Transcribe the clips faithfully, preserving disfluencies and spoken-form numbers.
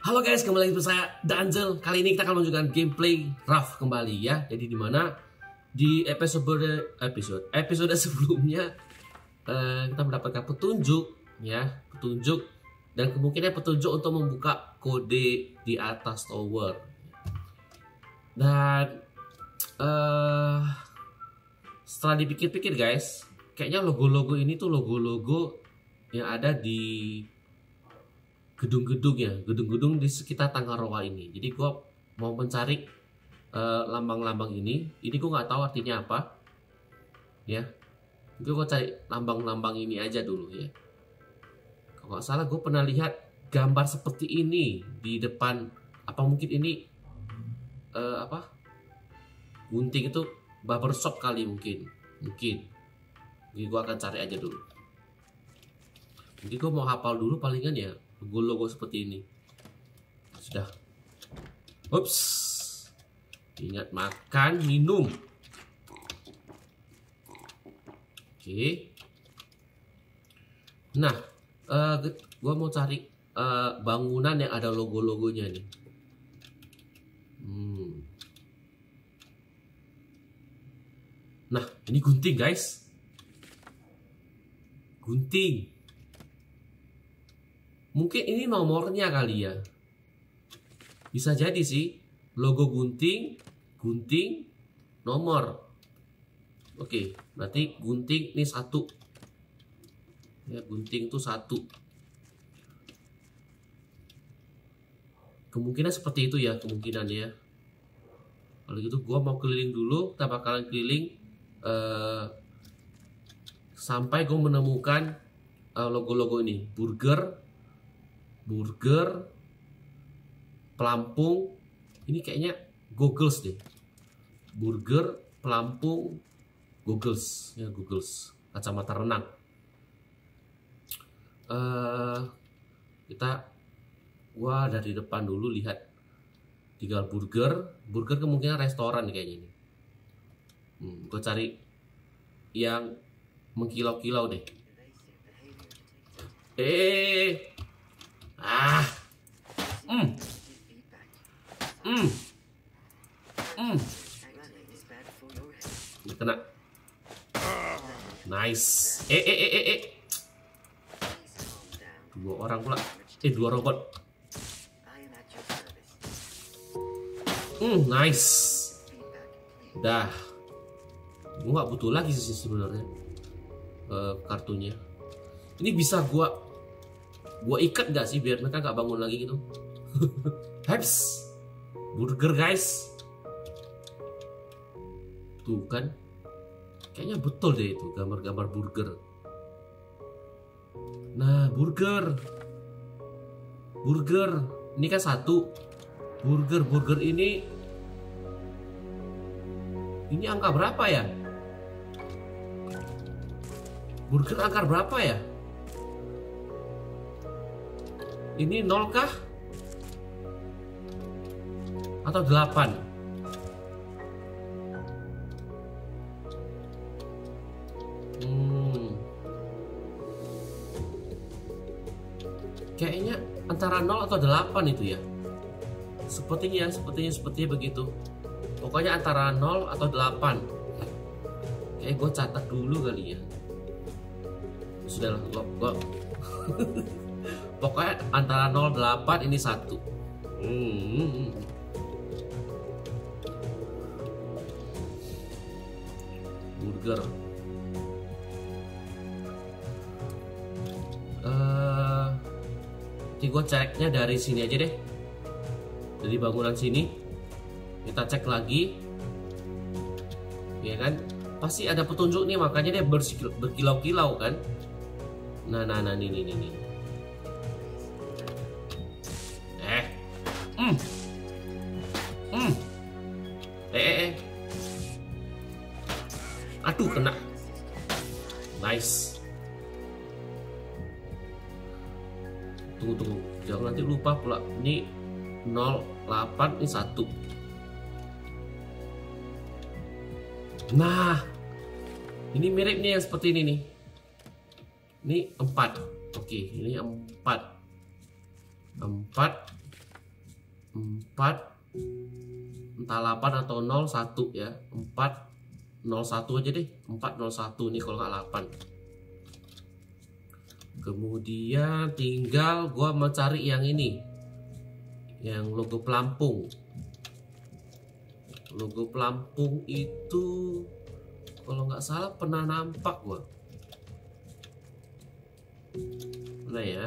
Halo guys, kembali lagi bersama saya Danzel. Kali ini kita akan menunjukkan gameplay Raft kembali ya. Jadi dimana di episode episode episode sebelumnya uh, kita mendapatkan petunjuk ya, petunjuk dan kemungkinan petunjuk untuk membuka kode di atas tower. Dan uh, setelah dipikir-pikir guys, kayaknya logo-logo ini tuh logo-logo yang ada di gedung-gedung ya, gedung-gedung di sekitar Tangaroa ini. Jadi gua mau mencari lambang-lambang uh, ini. Ini gua nggak tahu artinya apa, ya. Gue gua cari lambang-lambang ini aja dulu ya. Kalau nggak salah gue pernah lihat gambar seperti ini di depan. Apa mungkin ini uh, apa? Gunting itu barbershop kali mungkin, mungkin. Jadi gua akan cari aja dulu. Jadi gue mau hafal dulu palingan ya. Logo-logo seperti ini. Sudah. Ups. Ingat makan, minum. Oke. Nah, uh, gue mau cari uh, bangunan yang ada logo-logonya nih. Hmm. Nah, ini gunting guys. Gunting. Mungkin ini nomornya kali ya. Bisa jadi sih. Logo gunting, gunting, nomor. Oke, berarti gunting ini satu. Ya, gunting itu satu. Kemungkinan seperti itu ya, kemungkinannya. Kalau gitu gua mau keliling dulu. Kita bakalan keliling uh, sampai gua menemukan uh, logo-logo ini. Burger, burger, pelampung. Ini kayaknya goggles deh. Burger, pelampung, goggles. Ya, goggles. Kacamata renang. Uh, kita, wah dari depan dulu lihat. Tinggal burger. Burger kemungkinan restoran nih kayaknya ini. Hmm, gue cari yang mengkilau-kilau deh. Eh. Ah, hmm, hmm, hmm, kena, nice. Eh, eh, eh, eh, eh, dua orang pula, eh dua robot. Hmm, nice. Dah, gue nggak butuh lagi sih sebenarnya uh, kartunya. Ini bisa gua Gua ikat gak sih biar mereka gak bangun lagi gitu. Haps. Burger guys. Tuh kan. Kayaknya betul deh itu gambar-gambar burger. Nah burger. Burger. Ini kan satu. Burger. Burger ini. Ini angka berapa ya? Burger angka berapa ya? Ini nol kah? Atau delapan? Hmm. Kayaknya antara nol atau delapan itu ya. Sepertinya, sepertinya, sepertinya begitu. Pokoknya antara nol atau delapan. Kayak gue catat dulu kali ya. Sudahlah, gue... gue pokoknya antara nol delapan ini satu. Hmm. Burger. Uh, Jadi gue ceknya dari sini aja deh. Dari bangunan sini. Kita cek lagi. Ya kan? Pasti ada petunjuk nih, makanya dia berkilau-kilau kan. Nah, nah, nah, ini, ini, ini. Hmm. Hmm. Eh, eh, eh. Aduh, kena. Nice. Tunggu, tunggu. Jangan nanti lupa pula. Ini nol delapan, ini satu. Nah. Ini mirip nih yang seperti ini nih. Ini empat. Oke, ini empat. Empat. empat, entah delapan atau nol satu ya. Empat nol satu aja deh. Empat nol satu nih kalau nggak delapan. Kemudian tinggal gua mencari yang ini, yang logo pelampung. Logo pelampung itu kalau nggak salah pernah nampak gua. Nah ya,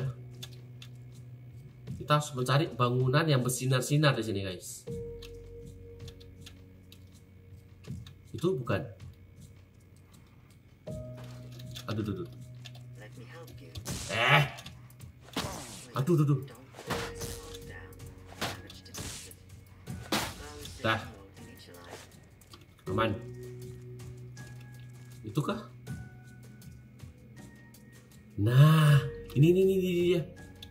kita harus mencari bangunan yang bersinar-sinar di sini guys. Itu bukan. Aduh, aduh, aduh. Eh, aduh, aduh, aduh. Dah, aman. Itu kah? Nah, ini ini ini dia.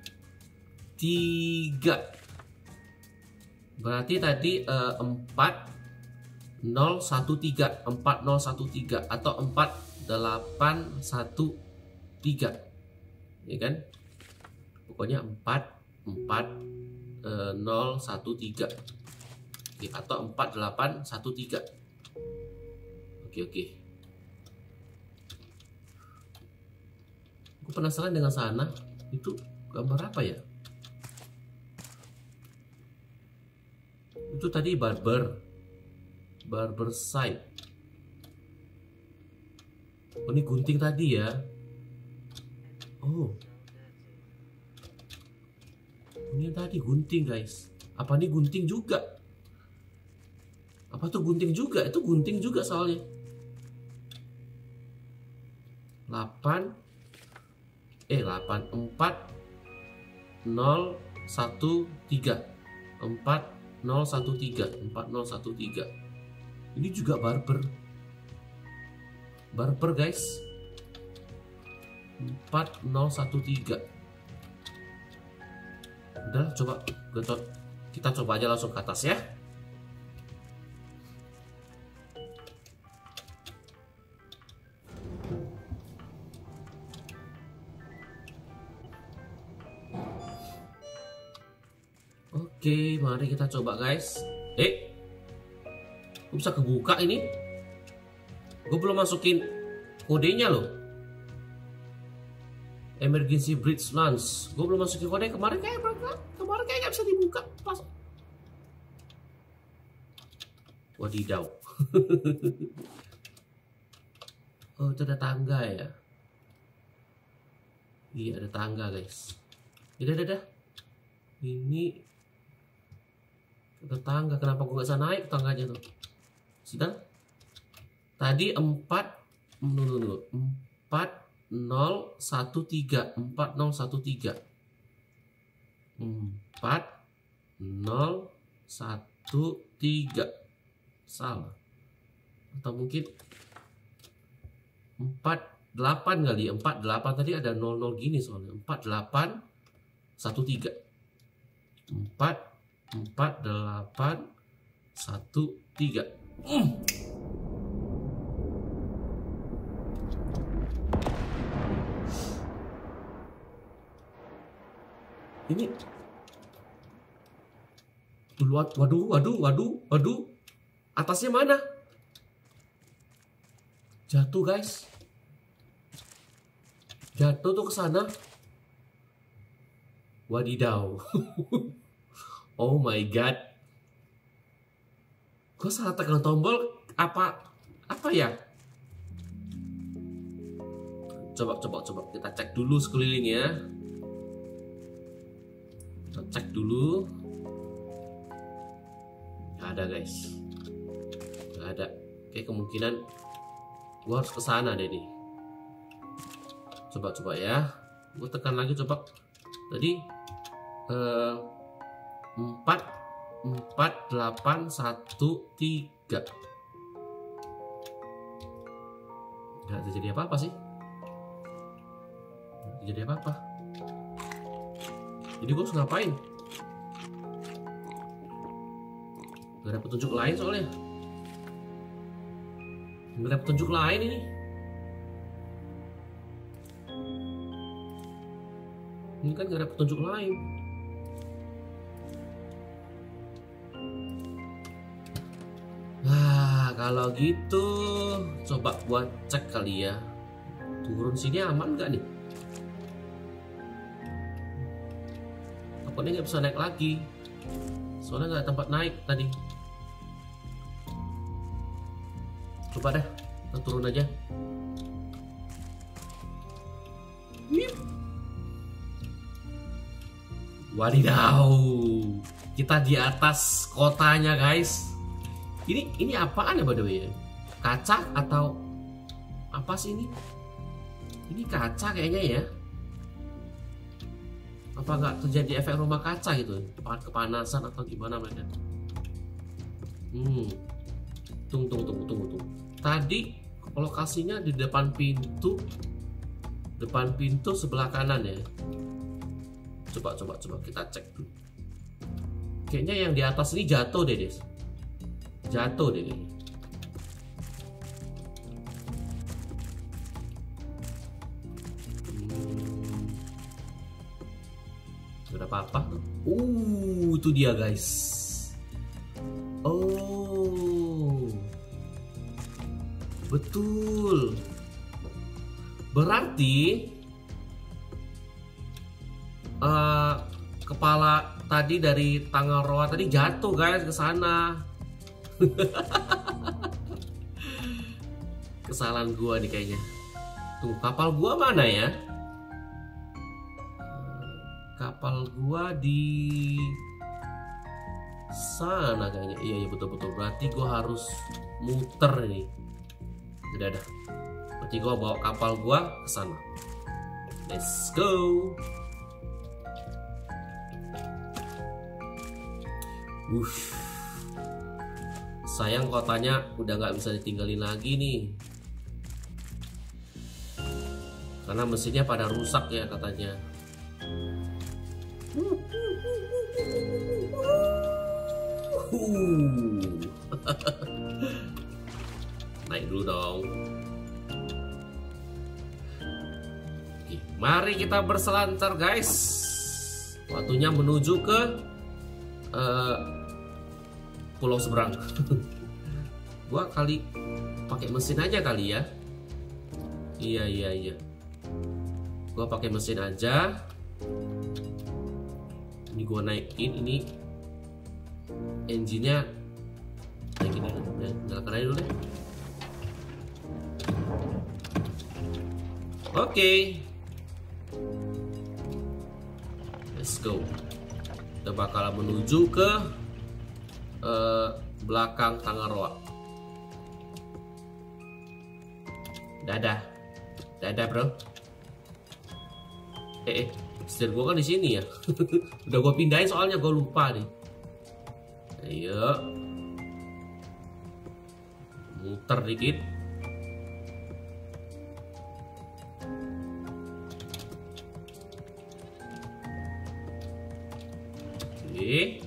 Tiga. Berarti tadi eh, empat nol satu tiga, empat nol satu tiga atau empat delapan satu tiga. Ya kan? Pokoknya empat empat nol satu tiga. Oke, atau empat delapan satu tiga. Oke, oke. Aku penasaran dengan sana. Itu gambar apa ya? Itu tadi barber. Barber side. Oh, ini gunting tadi ya. Oh. Ini tadi gunting guys. Apa ini gunting juga? Apa tuh gunting juga? Itu gunting juga soalnya. delapan eh delapan empat nol satu tiga. empat nol satu tiga. empat nol satu tiga. Ini juga barber. Barber guys. empat nol satu tiga. Udah, coba kita coba aja langsung ke atas ya. Oke, mari kita coba guys. Eh, gue bisa kebuka ini. Gue belum masukin kodenya loh. Emergency bridge launch. Gue belum masukin kode. Kemarin kayak kemarin kayak nggak bisa dibuka. Pas. Wadidaw. Oh, itu ada tangga ya. Iya, ada tangga guys. Udah, udah, udah. Ini ada tangga. Kenapa gue nggak bisa naik tangganya tuh? Sudah. Tadi empat empat nol satu tiga. empat nol satu tiga. empat nol satu tiga. Salah. Atau mungkin empat delapan kali. empat delapan tadi ada nol nol gini soalnya. empat delapan satu tiga. empat empat delapan satu tiga. Mm. Ini waduh, waduh, waduh, waduh. Atasnya mana? Jatuh, guys. Jatuh tuh ke sana. Wadidaw. Oh my god. Gue salah tekan tombol apa apa ya? Coba coba coba kita cek dulu sekelilingnya. Kita cek dulu. Gak ada guys. Gak ada. Oke, kemungkinan gue harus ke sana deh nih. Coba coba ya. Gue tekan lagi coba. Tadi eh, empat empat delapan satu tiga. Gak terjadi apa-apa sih. Gak terjadi apa-apa. Jadi gue harus ngapain? Gak ada petunjuk lain soalnya. Gak ada petunjuk lain ini. Ini kan gak ada petunjuk lain. kalau gitu coba buat cek kali ya. Turun sini aman nggak nih? Takutnya nggak bisa naik lagi. Soalnya nggak ada tempat naik tadi. Coba deh, kita turun aja. Wadidaw, kita di atas kotanya guys. Ini ini apaan ya by the way? Kaca atau apa sih ini? Ini kaca kayaknya ya. Apa nggak terjadi efek rumah kaca gitu? Kepanasan atau gimana mereka? Hmm, tunggu tunggu tunggu tunggu tunggu. Tadi lokasinya di depan pintu, depan pintu sebelah kanan ya. Coba coba coba kita cek dulu. Kayaknya yang di atas ini jatuh deh, Des. Jatuh deh kayaknya. Hmm. Gak ada apa-apa. Uh, itu dia guys. Oh, betul. Berarti Uh, kepala tadi dari Tangaroa tadi jatuh guys ke sana. Kesalahan gua nih kayaknya. Tuh kapal gua mana ya? Kapal gua di sana kayaknya. Iya iya betul betul. Berarti gua harus muter nih. Udah dah. Berarti gua bawa kapal gua ke sana. Let's go. Uff, sayang kotanya udah nggak bisa ditinggalin lagi nih, karena mesinnya pada rusak ya katanya. Naik dulu dong. Oke, mari kita berselancar guys. Waktunya menuju ke uh, pulau seberang. Gua kali pakai mesin aja kali ya. Iya iya iya. Gua pakai mesin aja. Ini gua naikin, ini engine-nya naikin aja. Nyalakan aja dulu deh. Oke. Okay. Let's go. Kita bakal menuju ke Uh, belakang Tangaroa. Dadah, dadah bro. Eh, eh setir gua kan di sini ya. Udah gua pindahin soalnya gua lupa nih. Ayo, muter dikit. Oke.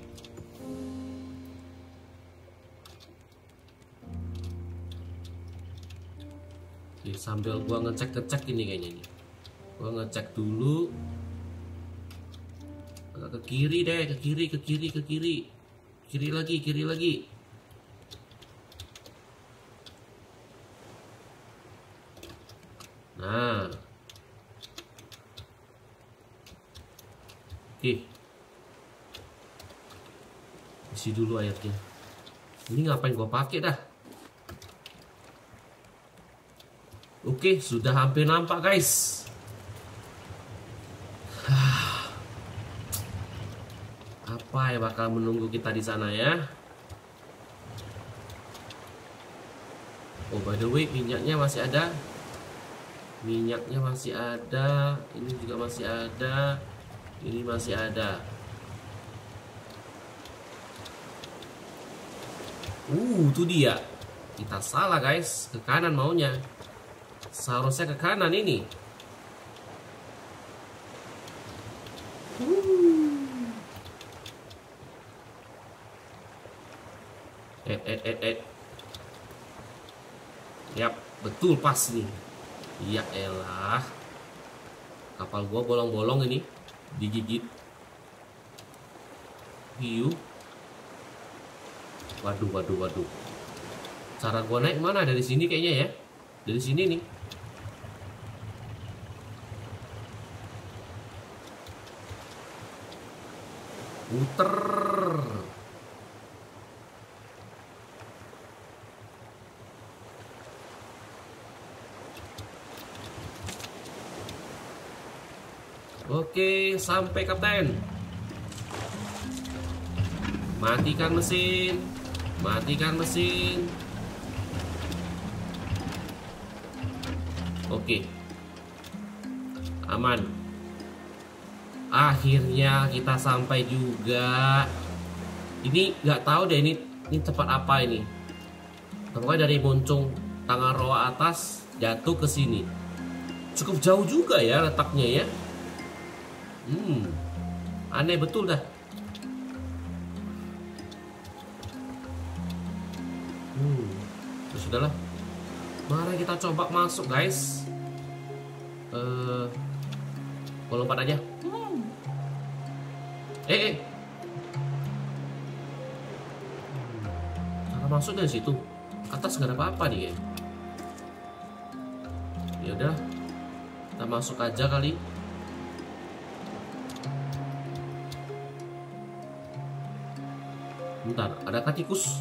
Oke, sambil gua ngecek-ngecek ini kayaknya nih. Gua ngecek dulu. Agak ke kiri deh, ke kiri, ke kiri, ke kiri. Kiri lagi, kiri lagi. Nah. Oke. Isi dulu airnya. Ini ngapain gua pakai dah? Oke, sudah hampir nampak guys. Apa yang bakal menunggu kita di sana ya? Oh, by the way, minyaknya masih ada. Minyaknya masih ada. Ini juga masih ada. Ini masih ada. Uh, itu dia. Kita salah guys. Ke kanan maunya. Seharusnya ke kanan ini. Uh. Eh, eh, eh, eh. Yap, betul pas nih. Ya elah. Kapal gua bolong-bolong ini. Digigit. Hiu. Waduh, waduh, waduh. Cara gua naik mana? Dari sini kayaknya ya. Dari sini nih. Muter. Oke, sampai kapten. Matikan mesin. Matikan mesin. Oke. Aman. Akhirnya kita sampai juga. Ini nggak tahu deh ini ini tempat apa ini. Pokoknya dari Moncong Tangaroa atas jatuh ke sini. Cukup jauh juga ya letaknya ya. Hmm, aneh betul dah. Hmm, ya sudahlah. Mari kita coba masuk guys. Eh, uh, lompat aja. Eh, eh. Cara masuk dari situ. Atas nggak ada apa-apa nih ya. Ya udah, kita masuk aja kali. Bentar, ada tikus.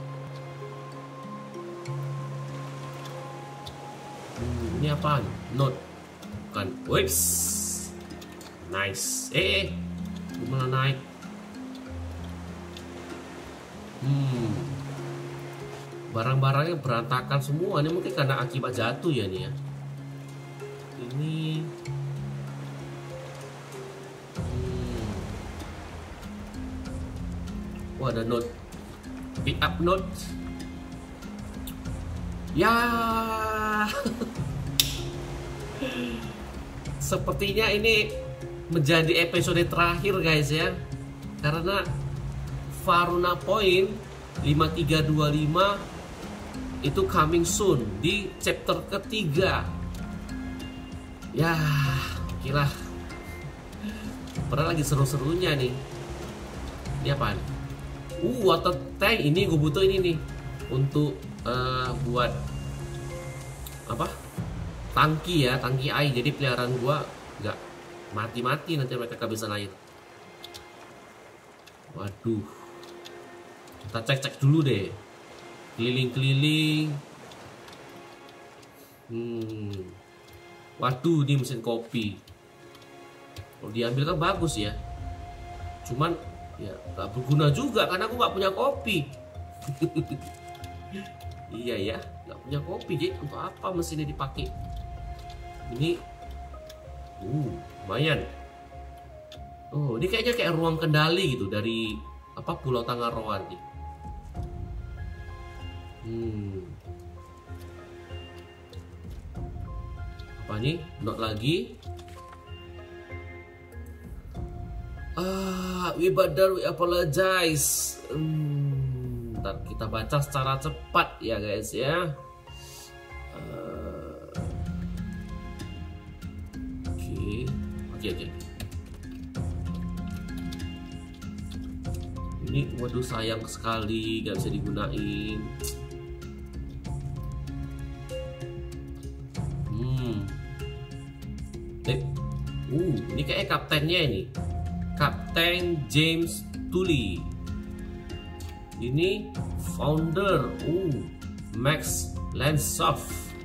Hmm, ini apaan? Note. Bukan. Wips. Nice. Eh, eh. Gimana naik? Hmm. Barang-barangnya berantakan semua. Ini mungkin karena akibat jatuh ya nih ya. Ini. Wah, ada note. Pick up note. Ya. Sepertinya ini menjadi episode terakhir guys ya. Karena Varuna Point lima tiga dua lima itu coming soon di chapter ketiga. Ya, gila. Padahal lagi seru-serunya nih. Ini apaan? Uh, water tank. Ini gue butuh ini nih untuk uh, buat apa? Tangki ya, tangki air. Jadi peliharaan gue nggak mati-mati nanti mereka kehabisan air. Waduh, kita cek-cek dulu deh. Keliling-keliling. Hmm. Waduh, ini mesin kopi. Kalau diambil kan bagus ya. Cuman ya gak berguna juga karena aku gak punya kopi. Iya ya, gak punya kopi. Jadi untuk apa mesinnya dipakai? Ini uh, lumayan. Oh, ini kayaknya kayak ruang kendali gitu dari apa Pulau Tangaroa nih. Hmm. Apa nih? Not lagi. Ah, we better we apologize. Hmm, ntar kita baca secara cepat ya guys ya. Uh, Oke, oke, oke. Ini waduh sayang sekali gak bisa digunain. Hmm. Eh, uh, ini kayak kaptennya ini. Kapten James Tully. Ini founder. Uh, Max Lansoft.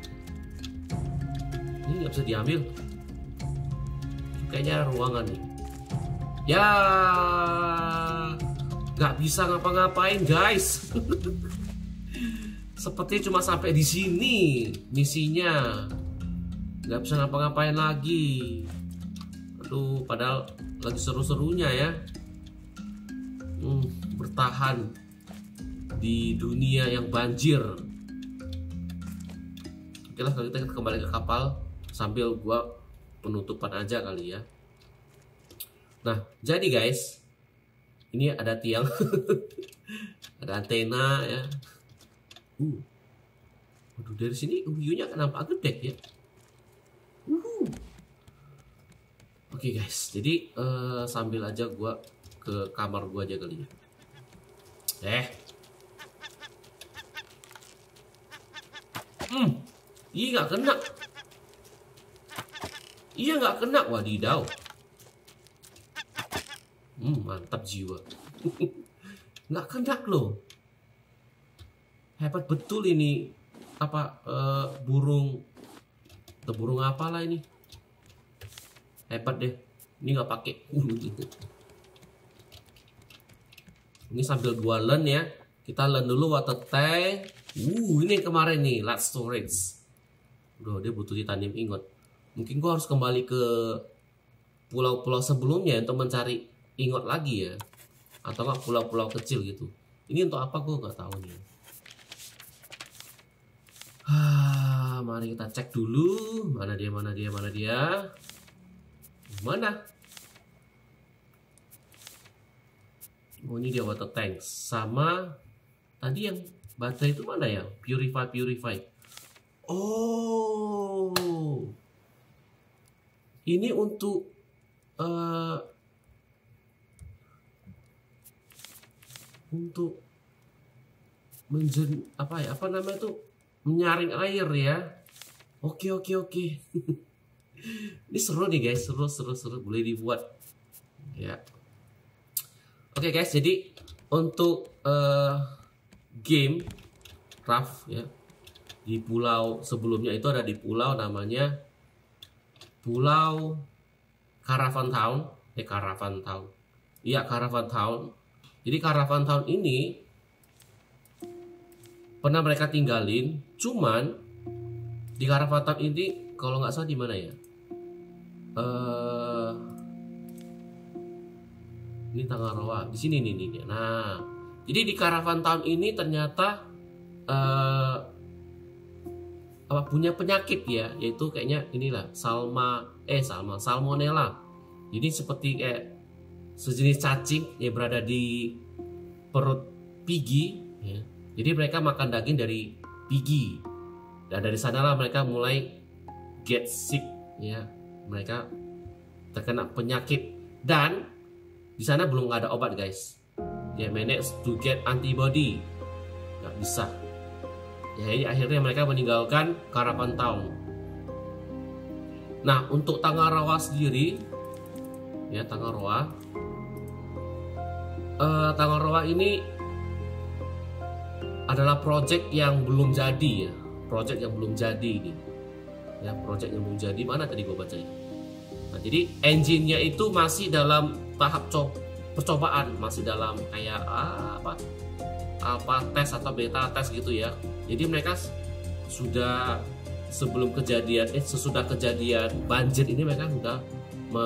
Ini nggak bisa diambil. Kayaknya ruangan nih. Ya, nggak bisa ngapa-ngapain guys. Seperti cuma sampai di sini misinya. Nggak bisa ngapa-ngapain lagi. Aduh, padahal lagi seru-serunya ya. Hmm, bertahan di dunia yang banjir. Oke lah, kalau kita kembali ke kapal sambil gua penutupan aja kali ya. Nah, jadi guys, ini ada tiang, ada antena ya. Uh, waduh, dari sini view-nya kenapa gede ya? Uh. Oke okay guys, jadi uh, sambil aja gua ke kamar gua aja kali ya. Eh, Hmm, iya nggak kena. Iya nggak kena, wadidaw. Hmm, mantap jiwa. Nggak kena loh. Hebat betul ini. Apa uh, burung? Atau burung apalah ini? Hebat deh. Ini nggak pakai. Ini sambil gua learn ya. Kita learn dulu water tank. Uh, ini kemarin nih, last storage. Udah, dia butuh titanium ingot. Mungkin gua harus kembali ke pulau-pulau sebelumnya untuk mencari ingot lagi ya. Atau nggak pulau-pulau kecil gitu. Ini untuk apa gua nggak tahu nih. Ah, mari kita cek dulu. Mana dia, mana dia, mana dia. Mana? Oh, ini dia water tank. Sama tadi yang baterai itu mana ya? Purify, purify. Oh, ini untuk uh, untuk menjen apa ya? Apa namanya itu? Menyaring air ya. Oke, oke, oke. Ini seru nih guys, seru, seru, seru. Boleh dibuat. Ya. Oke guys, jadi untuk uh, game Raft ya, di pulau sebelumnya itu ada di pulau namanya Pulau Caravan Town, eh Caravan Town. Iya, Caravan Town. Jadi Caravan Town ini pernah mereka tinggalin, cuman di Caravan Town ini kalau nggak salah di mana ya? Uh, ini Tangaroa, di sini nih, nih. Nah, jadi di Caravan Town ini ternyata uh, apa punya penyakit ya, yaitu kayaknya inilah salma, eh salma, salmonella. Jadi seperti kayak sejenis cacing yang berada di perut pigi. Ya. Jadi mereka makan daging dari pigi, dan dari sanalah mereka mulai get sick ya. Mereka terkena penyakit dan di sana belum ada obat guys. Dia manage to get antibody, nggak bisa. Ya, jadi akhirnya mereka meninggalkan Caravan Town. Nah, untuk Tangaroa sendiri, ya Tangaroa, uh, Tangaroa ini adalah project yang belum jadi ya, project yang belum jadi ini. Ya, project yang belum jadi, mana tadi gue baca. Nah, jadi engine-nya itu masih dalam tahap co percobaan, masih dalam kayak ah, apa apa tes atau beta tes gitu ya. Jadi mereka sudah sebelum kejadian eh sesudah kejadian banjir ini mereka sudah me,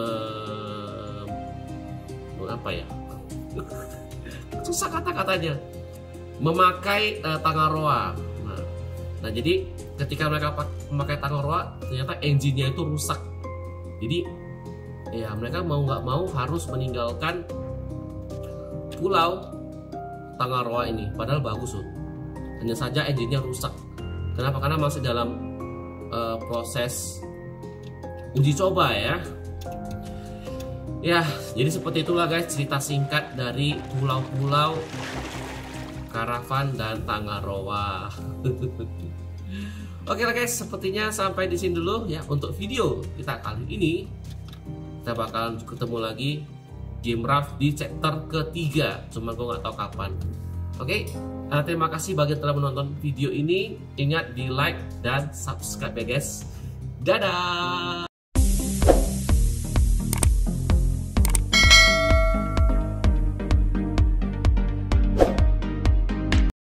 me apa ya? Susah kata-katanya. Memakai uh, Tangaroa. Nah, nah, jadi ketika mereka memakai Tangaroa, ternyata engine-nya itu rusak. Jadi ya mereka mau nggak mau harus meninggalkan pulau Tangaroa ini. Padahal bagus loh. Hanya saja engine-nya rusak. Kenapa? Karena masih dalam uh, proses uji coba ya. Ya, jadi seperti itulah guys cerita singkat dari pulau-pulau Caravan dan Tangaroa. Oke lah guys, sepertinya sampai di sini dulu ya untuk video kita kali ini. Kita bakalan ketemu lagi game Raft di chapter ketiga, cuma gue nggak tahu kapan. Oke, uh, terima kasih bagi yang telah menonton video ini. Ingat di like dan subscribe ya guys. Dadah.